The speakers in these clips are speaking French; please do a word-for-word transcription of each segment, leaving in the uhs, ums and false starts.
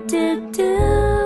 do, do.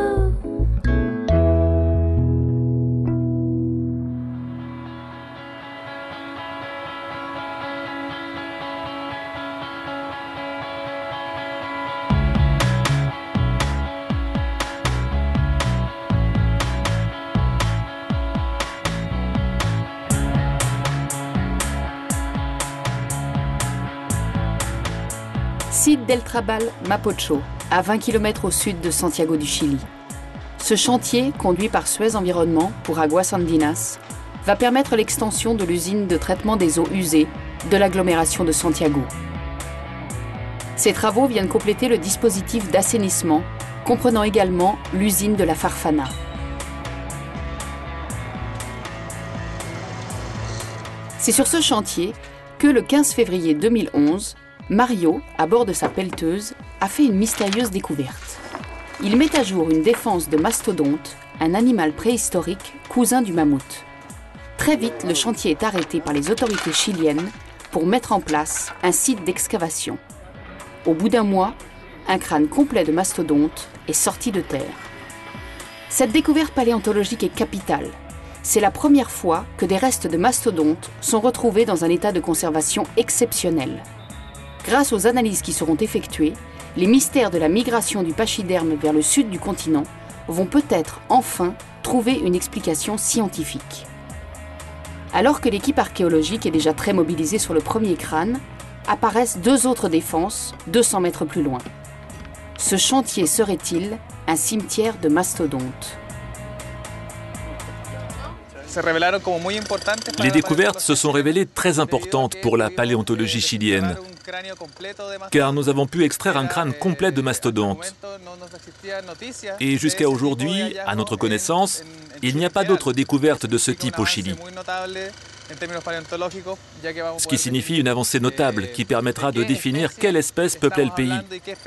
Site d'El Trabal Mapocho, à vingt kilomètres au sud de Santiago du Chili. Ce chantier, conduit par Suez Environnement pour Aguas Andinas, va permettre l'extension de l'usine de traitement des eaux usées de l'agglomération de Santiago. Ces travaux viennent compléter le dispositif d'assainissement, comprenant également l'usine de la Farfana. C'est sur ce chantier que le quinze février deux mille onze, Mario, à bord de sa pelleteuse, a fait une mystérieuse découverte. Il met à jour une défense de mastodonte, un animal préhistorique cousin du mammouth. Très vite, le chantier est arrêté par les autorités chiliennes pour mettre en place un site d'excavation. Au bout d'un mois, un crâne complet de mastodonte est sorti de terre. Cette découverte paléontologique est capitale. C'est la première fois que des restes de mastodontes sont retrouvés dans un état de conservation exceptionnel. Grâce aux analyses qui seront effectuées, les mystères de la migration du pachyderme vers le sud du continent vont peut-être enfin trouver une explication scientifique. Alors que l'équipe archéologique est déjà très mobilisée sur le premier crâne, apparaissent deux autres défenses deux cents mètres plus loin. Ce chantier serait-il un cimetière de mastodontes ? Les découvertes se sont révélées très importantes pour la paléontologie chilienne, car nous avons pu extraire un crâne complet de mastodonte. Et jusqu'à aujourd'hui, à notre connaissance, il n'y a pas d'autres découvertes de ce type au Chili. Ce qui signifie une avancée notable qui permettra de définir quelle espèce peuplait le pays.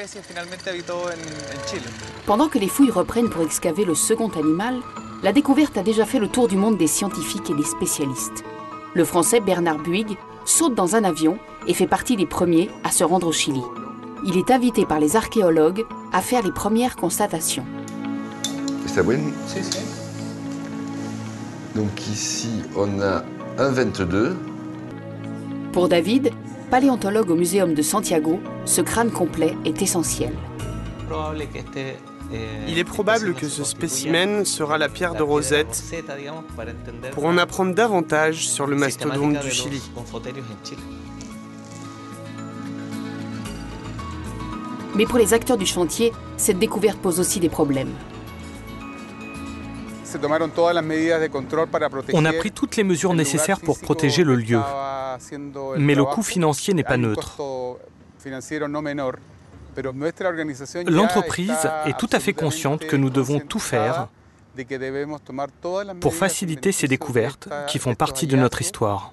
Pendant que les fouilles reprennent pour excaver le second animal, la découverte a déjà fait le tour du monde des scientifiques et des spécialistes. Le Français Bernard Buig saute dans un avion et fait partie des premiers à se rendre au Chili. Il est invité par les archéologues à faire les premières constatations. C'est bon? Si, si. Donc ici, on a un vingt-deux. Pour David, paléontologue au Muséum de Santiago, ce crâne complet est essentiel. Il est probable que ce spécimen sera la pierre de Rosette pour en apprendre davantage sur le mastodonte du Chili. Mais pour les acteurs du chantier, cette découverte pose aussi des problèmes. On a pris toutes les mesures nécessaires pour protéger le lieu, mais le coût financier n'est pas neutre. L'entreprise est tout à fait consciente que nous devons tout faire pour faciliter ces découvertes qui font partie de notre histoire.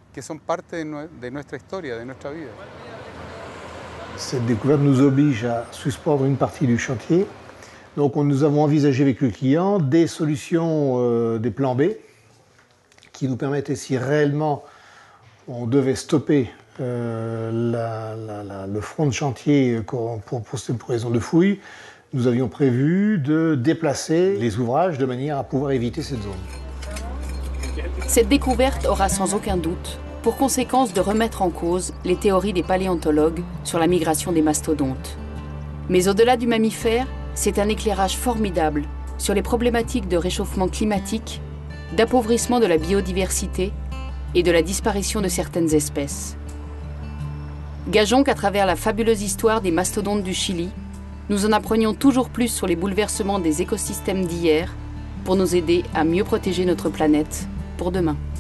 Cette découverte nous oblige à suspendre une partie du chantier. Donc nous avons envisagé avec le client des solutions, euh, des plans B, qui nous permettaient, si réellement on devait stopper euh, la, la, la, le front de chantier pour, pour, pour cette raison de fouille, nous avions prévu de déplacer les ouvrages de manière à pouvoir éviter cette zone. Cette découverte aura sans aucun doute pour conséquence de remettre en cause les théories des paléontologues sur la migration des mastodontes. Mais au-delà du mammifère, c'est un éclairage formidable sur les problématiques de réchauffement climatique, d'appauvrissement de la biodiversité et de la disparition de certaines espèces. Gageons qu'à travers la fabuleuse histoire des mastodontes du Chili, nous en apprenions toujours plus sur les bouleversements des écosystèmes d'hier pour nous aider à mieux protéger notre planète pour demain.